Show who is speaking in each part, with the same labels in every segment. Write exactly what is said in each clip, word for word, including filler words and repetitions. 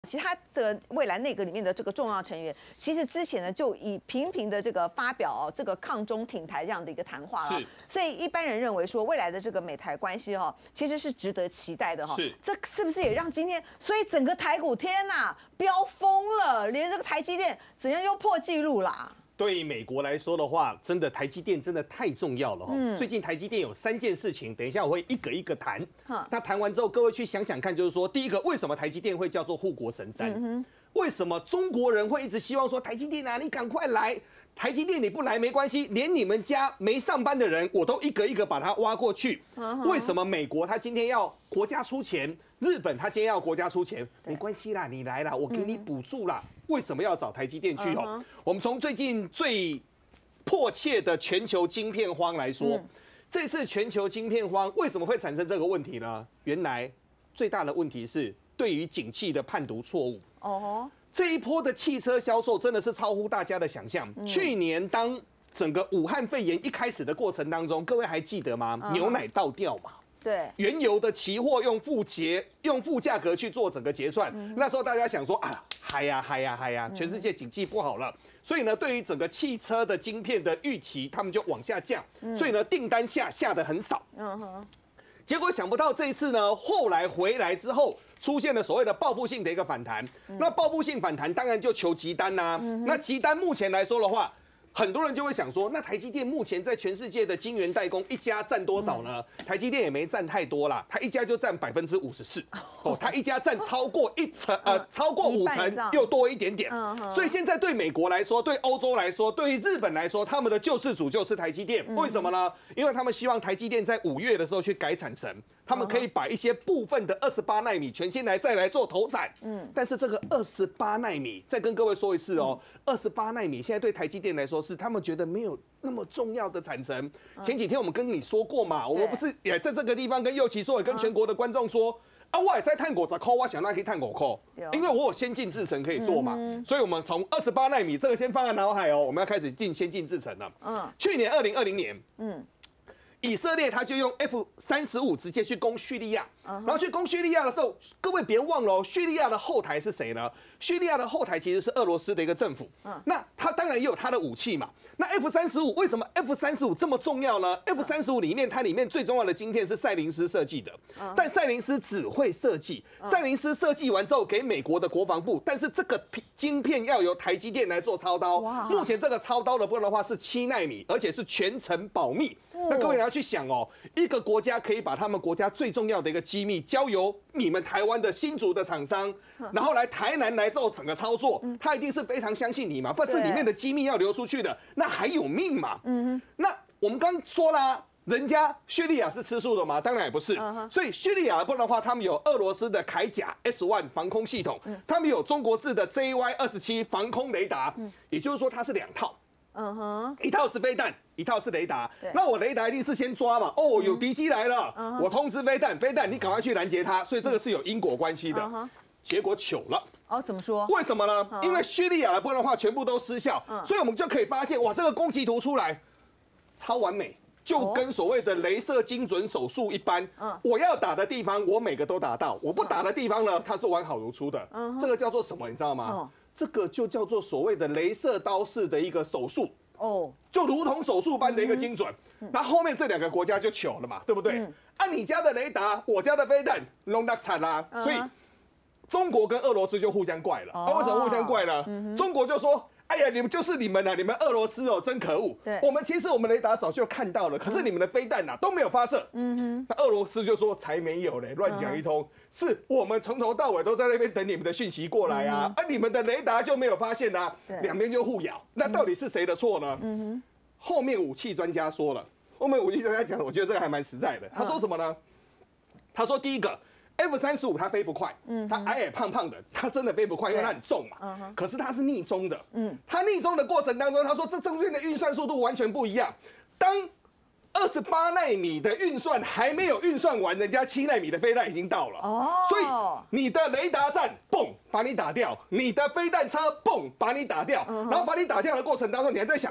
Speaker 1: 其实他这个未来内阁里面的这个重要成员，其实之前呢就以频频的这个发表、哦、这个抗中挺台这样的一个谈话了，所以一般人认为说未来的这个美台关系哈、哦，其实是值得期待的哈、哦。是，这是不是也让今天，所以整个台股天呐飙疯了，连这个台积电怎样又破纪录啦？
Speaker 2: 对于美国来说的话，真的台积电真的太重要了哈、嗯。最近台积电有三件事情，等一下我会一个一个谈。那谈完之后，各位去想想看，就是说，第一个，为什么台积电会叫做护国神山？嗯、为什么中国人会一直希望说台积电啊，你赶快来？台积电你不来没关系，连你们家没上班的人，我都一个一个把它挖过去。嗯、为什么美国他今天要国家出钱？ 日本他今天要国家出钱，没关系啦，你来啦，我给你补助啦。嗯、为什么要找台积电去哦？嗯、我们从最近最迫切的全球晶片荒来说，嗯、这次全球晶片荒为什么会产生这个问题呢？原来最大的问题是对于景气的判读错误。哦，这一波的汽车销售真的是超乎大家的想象。嗯、去年当整个武汉肺炎一开始的过程当中，各位还记得吗？嗯、牛奶倒掉嘛？
Speaker 1: 对，
Speaker 2: 原油的期货用负结用负价格去做整个结算，嗯、那时候大家想说啊，嗨呀嗨呀嗨呀，全世界经济不好了，所以呢，对于整个汽车的晶片的预期，他们就往下降，嗯、所以呢，订单下下的很少。嗯哼，结果想不到这一次呢，后来回来之后。 出现了所谓的报复性的一个反弹，嗯、那报复性反弹当然就求急单呐、啊。嗯、那急单目前来说的话，很多人就会想说，那台积电目前在全世界的晶圆代工一家占多少呢？嗯、台积电也没占太多啦，它一家就占百分之五十四，哦，它一家占超过一成，呃，超过五成又多一点点。嗯、所以现在对美国来说，对欧洲来说，对于日本来说，他们的救世主就是台积电。嗯、为什么呢？因为他们希望台积电在五月的时候去改产程。 他们可以把一些部分的二十八奈米全新来再来做投产，嗯，但是这个二十八奈米，再跟各位说一次哦，二十八奈米现在对台积电来说是他们觉得没有那么重要的产程。前几天我们跟你说过嘛，我们不是也在这个地方跟佑琪说，也跟全国的观众说。 啊，我也在探果十扣，我想那可以探果扣，因为我有先进制程可以做嘛，嗯、所以我们从二十八奈米这个先放在脑海哦，我们要开始进先进制程了。嗯，去年二零二零年，嗯。 以色列他就用 F 三十五直接去攻叙利亚， uh huh. 然后去攻叙利亚的时候，各位别忘了哦，叙利亚的后台是谁呢？叙利亚的后台其实是俄罗斯的一个政府， uh huh. 那他当然也有他的武器嘛。那 F 三十五为什么 F 三十五这么重要呢 ？F 三十五里面它里面最重要的晶片是赛灵思设计的， uh huh. 但赛灵思只会设计， uh huh. 赛灵思设计完之后给美国的国防部，但是这个晶片要由台积电来做操刀。Wow. 目前这个操刀的部分的话是七奈米，而且是全程保密。Uh huh. 那各位要去想哦，一个国家可以把他们国家最重要的一个机密交由你们台湾的新竹的厂商，然后来台南来做整个操作，他一定是非常相信你嘛，不然这里面的机密要流出去的，那还有命嘛？嗯，那我们刚说啦，人家叙利亚是吃素的吗？当然也不是，所以叙利亚的部分的话，他们有俄罗斯的铠甲 S 一 防空系统，他们有中国制的 J Y 二十七防空雷达，也就是说它是两套。 嗯哼， uh huh. 一套是飞弹，一套是雷达。那我雷达一定是先抓嘛，哦，有敌机来了， uh huh. 我通知飞弹，飞弹你赶快去拦截它，所以这个是有因果关系的。Uh huh. 结果糗了。
Speaker 1: 哦，怎么说？
Speaker 2: 为什么呢？ Uh huh. 因为叙利亚的部分的话，全部都失效， uh huh. 所以我们就可以发现，哇，这个攻击图出来超完美。 就跟所谓的雷射精准手术一般，嗯、我要打的地方我每个都打到，我不打的地方呢，它是完好如初的。嗯、这个叫做什么？你知道吗？嗯、这个就叫做所谓的雷射刀式的一个手术。哦，就如同手术般的一个精准。那、嗯、后面这两个国家就糗了嘛，对不对？嗯、啊，你家的雷达，我家的飞弹，弄到惨啦。嗯、所以中国跟俄罗斯就互相怪了。哦、啊，为什么互相怪呢？嗯、中国就说。 哎呀，你们就是你们啊！你们俄罗斯哦，真可恶。对，我们其实我们雷达早就看到了，可是你们的飞弹呐、啊、都没有发射。嗯哼，那俄罗斯就说才没有嘞，乱讲一通。嗯、是我们从头到尾都在那边等你们的讯息过来啊，嗯、而你们的雷达就没有发现啊，两边就互咬。那到底是谁的错呢？嗯哼，后面武器专家说了，后面武器专家讲了，我觉得这个还蛮实在的。他说什么呢？他说第一个。 F 三十五它飞不快，嗯，它矮矮胖胖的，它真的飞不快，因为它很重嘛。嗯、可是它是逆中的，嗯，它逆中的过程当中，他说这中间的运算速度完全不一样。当二十八奈米的运算还没有运算完，人家七奈米的飞弹已经到了。哦，所以你的雷达站嘣把你打掉，你的飞弹车嘣把你打掉，嗯、然后把你打掉的过程当中，你还在想，哎、欸。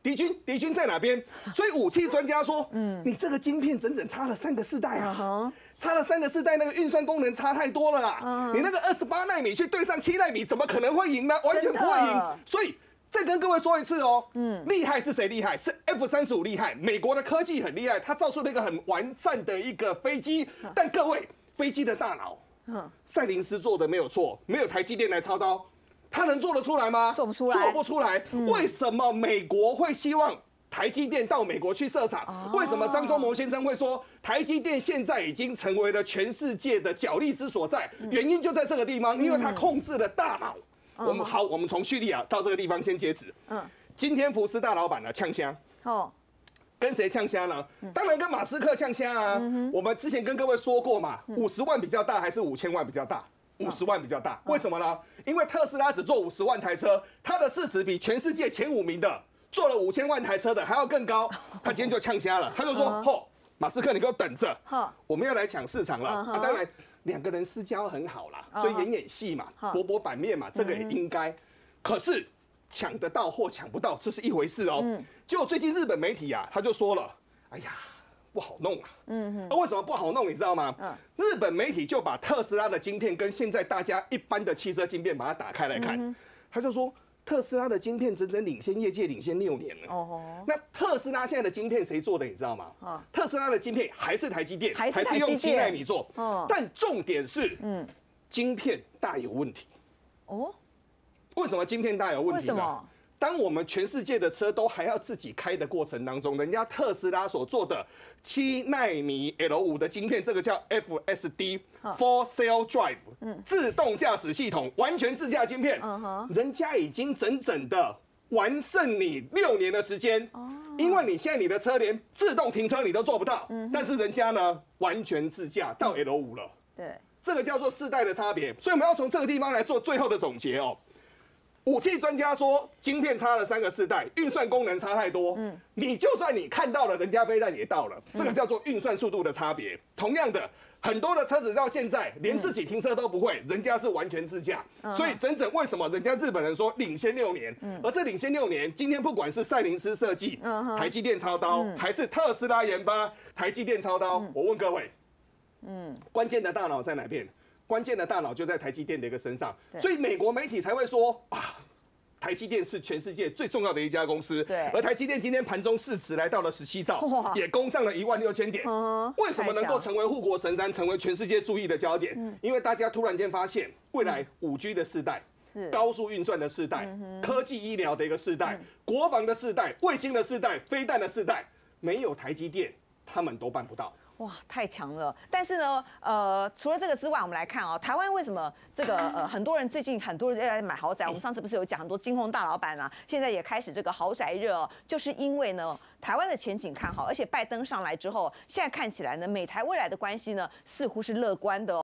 Speaker 2: 敌军敌军在哪边？所以武器专家说，嗯，你这个晶片整整差了三个世代啊。Uh-huh. 差了三个世代，那个运算功能差太多了啦！嗯、你那个二十八奈米去对上七奈米，怎么可能会赢呢？完全不会赢。所以再跟各位说一次哦，嗯，厉害是谁厉害？是 F 三十五厉害，美国的科技很厉害，它造出了一个很完善的一个飞机。嗯、但各位，飞机的大脑，嗯，赛灵思做的没有错，没有台积电来操刀，他能做得出来吗？
Speaker 1: 做不出来，
Speaker 2: 做不出来。嗯、为什么美国会希望台积电到美国去设厂？哦、为什么张忠谋先生会说台积电现在已经成为了全世界的角力之所在？嗯、原因就在这个地方，因为它控制了大脑。嗯、我们好，我们从叙利亚到这个地方先截止。嗯，今天福斯大老板呢呛虾。哦。跟谁呛虾呢？嗯、当然跟马斯克呛虾啊。嗯、我们之前跟各位说过嘛，五十万比较大还是五千万比较大？五十万比较大。为什么呢？因为特斯拉只做五十万台车，它的市值比全世界前五名的做了五千万台车的还要更高。他今天就呛瞎了，他就说：“吼，马斯克，你给我等着，我们要来抢市场了。”啊，当然两个人私交很好啦，所以演演戏嘛，博博版面嘛，这个也应该。可是抢得到或抢不到，这是一回事哦。结果最近日本媒体啊，他就说了：“哎呀，不好弄啊。”嗯嗯。为什么不好弄？你知道吗？日本媒体就把特斯拉的晶片跟现在大家一般的汽车晶片把它打开来看，他就说。特斯拉的晶片整整领先业界领先六年了。哦，那特斯拉现在的晶片谁做的？你知道吗？哦、特斯拉的晶片还是台积电，
Speaker 1: 还是,
Speaker 2: 还是用七奈米做。哦，但重点是，嗯，晶片大有问题。哦，为什么晶片大有问题呢？为什么？当我们全世界的车都还要自己开的过程当中，人家特斯拉所做的七奈米 L 五的晶片，这个叫 F S D。Full Self Drive， 自动驾驶系统，完全自驾晶片，人家已经整整的完胜你六年的时间，因为你现在你的车连自动停车你都做不到，但是人家呢完全自驾到 L 五了，对，这个叫做世代的差别，所以我们要从这个地方来做最后的总结哦。武器专家说，晶片差了三个世代，运算功能差太多。嗯，你就算你看到了，人家飞弹也到了，这个叫做运算速度的差别。同样的。很多的车子到现在连自己停车都不会，人家是完全自驾，所以整整为什么人家日本人说领先六年？而这领先六年，今天不管是赛灵思设计、台积电操刀，还是特斯拉研发、台积电操刀，我问各位，嗯，关键的大脑在哪边？关键的大脑就在台积电的一个身上，所以美国媒体才会说啊。台积电是全世界最重要的一家公司，对。而台积电今天盘中市值来到了十七兆，也攻上了一万六千点。嗯、为什么能够成为护国神山，成为全世界注意的焦点？嗯、因为大家突然间发现，未来五 G 的世代、嗯、高速运算的世代、嗯、科技医疗的一个世代、嗯、国防的世代、卫星的世代、飞弹的世代，没有台积电，他们都办不到。
Speaker 1: 哇，太强了！但是呢，呃，除了这个之外，我们来看哦，台湾为什么这个呃很多人最近很多人在买豪宅？我们上次不是有讲很多金控大老板啊，现在也开始这个豪宅热哦，就是因为呢，台湾的前景看好，而且拜登上来之后，现在看起来呢，美台未来的关系呢，似乎是乐观的哦。